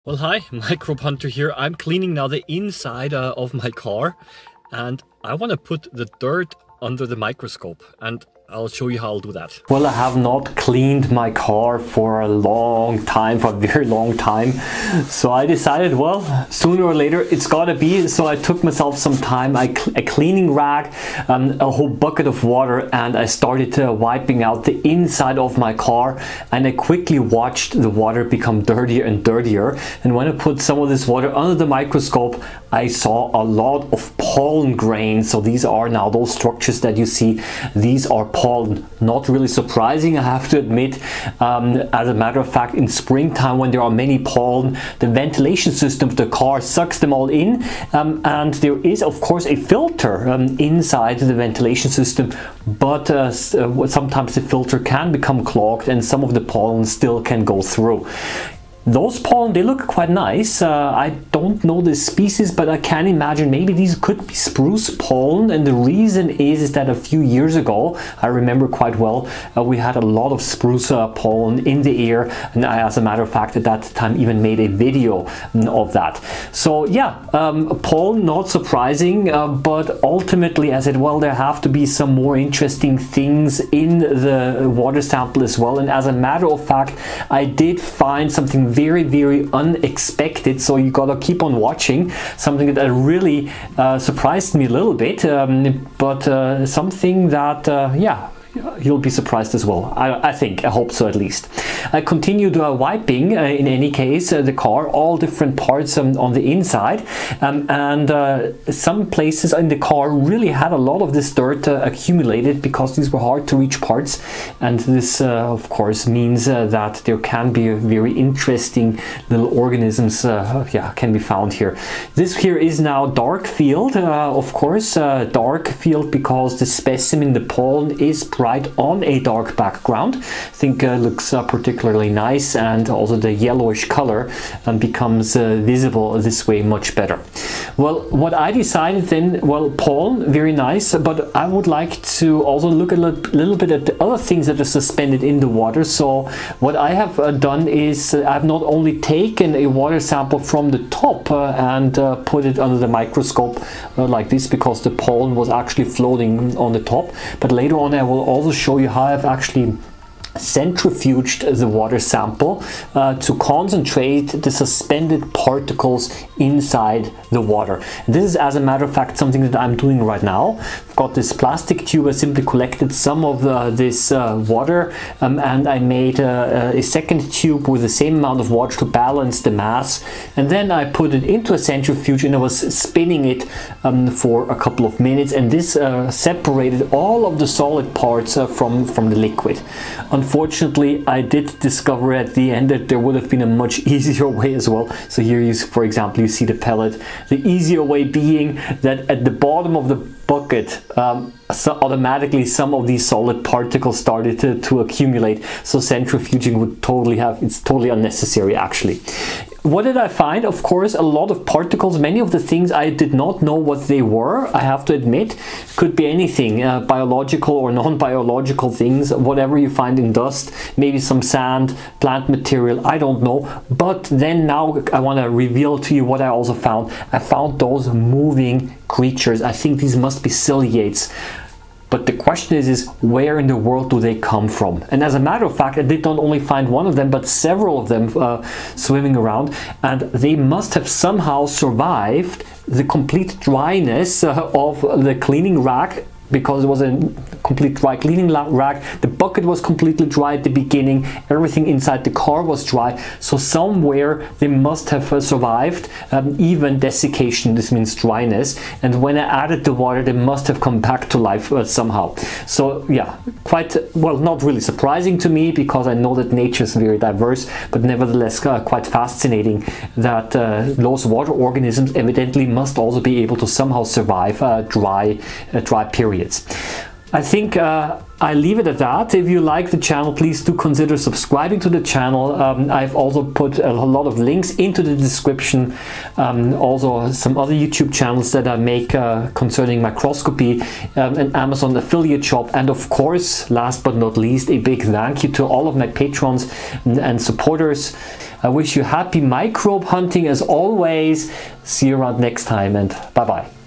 Well, hi, Microbe Hunter here. I'm cleaning now the inside of my car, and I want to put the dirt under the microscope, and I'll show you how I'll do that. Well, I have not cleaned my car for a long time, for a very long time. So I decided, well, sooner or later it's gotta be. So I took myself some time, a cleaning rag, a whole bucket of water, and I started wiping out the inside of my car. And I quickly watched the water become dirtier and dirtier. And when I put some of this water under the microscope, I saw a lot of pollen grains. So these are now those structures that you see. These are pollen. Not really surprising, I have to admit. As a matter of fact, in springtime, when there are many pollen, the ventilation system of the car sucks them all in, and there is of course a filter inside the ventilation system, but sometimes the filter can become clogged and some of the pollen still can go through. Those pollen, they look quite nice. I don't know the species, but I can imagine maybe these could be spruce pollen. And the reason is that a few years ago, I remember quite well, we had a lot of spruce pollen in the air. And I, as a matter of fact, at that time even made a video of that. So yeah, pollen, not surprising, but ultimately I said, well, there have to be some more interesting things in the water sample as well. And as a matter of fact, I did find something very unexpected, so you gotta keep on watching. Something that really surprised me a little bit, but something that yeah, you'll be surprised as well. I think, I hope so at least. I continued wiping in any case the car, all different parts on the inside, and some places in the car really had a lot of this dirt accumulated because these were hard to reach parts, and this of course means that there can be very interesting little organisms yeah, can be found here. This here is now dark field, of course, dark field because the specimen, the pollen, is bright on a dark background. I think looks particularly nice, and also the yellowish color becomes visible this way much better. Well, what I decided then, well, pollen, very nice, but I would like to also look a little bit at the other things that are suspended in the water. So what I have done is I've not only taken a water sample from the top and put it under the microscope like this, because the pollen was actually floating on the top, but later on I will also show you how I've actually centrifuged the water sample to concentrate the suspended particles inside the water. This is, as a matter of fact, something that I'm doing right now. I've got this plastic tube. I simply collected some of this water, and I made a second tube with the same amount of water to balance the mass, and then I put it into a centrifuge and I was spinning it for a couple of minutes, and this separated all of the solid parts from the liquid. Unfortunately, I did discover at the end that there would have been a much easier way as well. So here you, for example, you see the pellet. The easier way being that at the bottom of the bucket, so automatically some of these solid particles started to accumulate. So centrifuging would totally it's totally unnecessary actually. What did I find? Of course, a lot of particles. Many of the things I did not know what they were, I have to admit. Could be anything, biological or non-biological things, whatever you find in dust, maybe some sand, plant material, I don't know. But then now I want to reveal to you what I also found. I found those moving creatures. I think these must be ciliates. But the question is where in the world do they come from? And as a matter of fact, I did not only find one of them, but several of them swimming around, and they must have somehow survived the complete dryness of the cleaning rag, because it was a complete dry cleaning rag. The bucket was completely dry at the beginning. Everything inside the car was dry. So somewhere they must have survived even desiccation. This means dryness. And when I added the water, they must have come back to life somehow. So yeah, quite, well, not really surprising to me, because I know that nature is very diverse, but nevertheless quite fascinating that those water organisms evidently must also be able to somehow survive dry periods. I think I leave it at that. If you like the channel, please do consider subscribing to the channel. I've also put a lot of links into the description. Also some other YouTube channels that I make concerning microscopy, an Amazon affiliate shop, and of course, last but not least, a big thank you to all of my patrons and supporters. I wish you happy microbe hunting as always. See you around next time, and bye bye.